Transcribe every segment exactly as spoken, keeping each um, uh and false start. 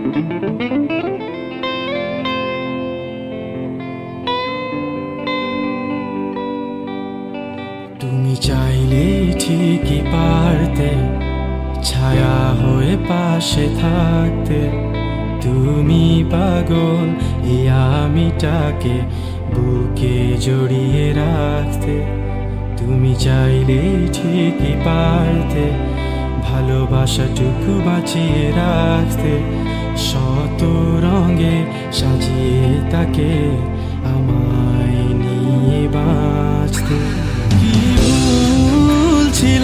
তুমি চাইলে ঠিকই পারতে ছায়া হয়ে পাশে থাকতে। তুমি পাগল এই আমিটাকে বুকে জড়িয়ে রাখতে। তুমি চাইলে ঠিকই পারতে ভালোবাসাটুকু বাঁচিয়ে রাখতে। শত রঙে সাজিয়ে তাকে আমায় নিয়ে বাঁচতে। কি ভুল ছিল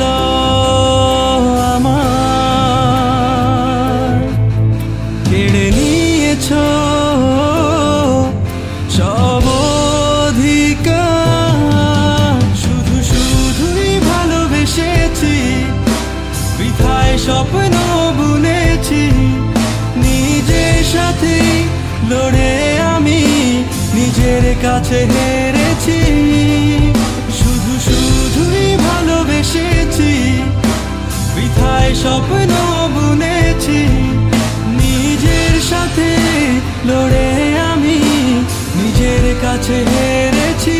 আমার, কেড়ে নিয়েছ সব অধিকার। শুধু শুধুই ভালোবেসেছি, বৃথায় স্বপ্ন বুনেছি। নিজের সাথে লড়ে আমি নিজের কাছে হেরেছি। শুধু শুধুই ভালোবেসেছি, বৃথায় স্বপ্ন বুনেছি। নিজের সাথে লড়ে আমি নিজের কাছে হেরেছি।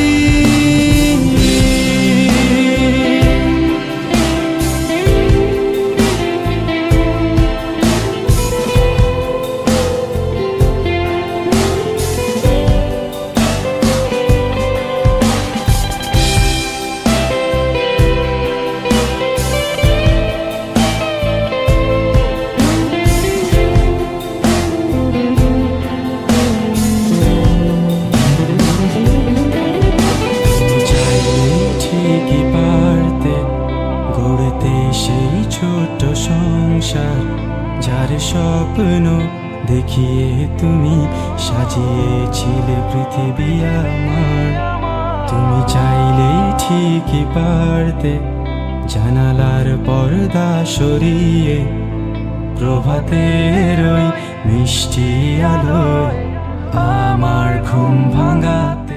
সেই ছোট সংসার যার স্বপ্ন দেখিয়ে তুমি সাজিয়েছিলে পৃথিবী আমার। তুমি চাইলেই ঠিকই পারতে জানালার পর্দা সরিয়ে প্রভাতের ওই মিষ্টি আলোয় আমার ঘুম ভাঙাতে।